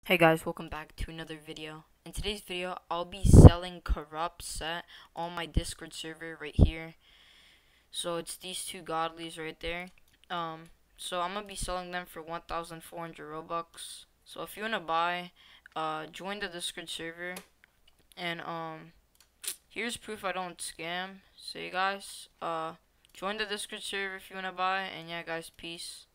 Hey guys, welcome back to another video. In today's video, I'll be selling Corrupt Set on my Discord server right here. So it's these two godlies right there. So I'm gonna be selling them for 1,400 Robux. So if you wanna buy, join the Discord server. And here's proof I don't scam. So you guys, join the Discord server if you wanna buy. And yeah, guys, peace.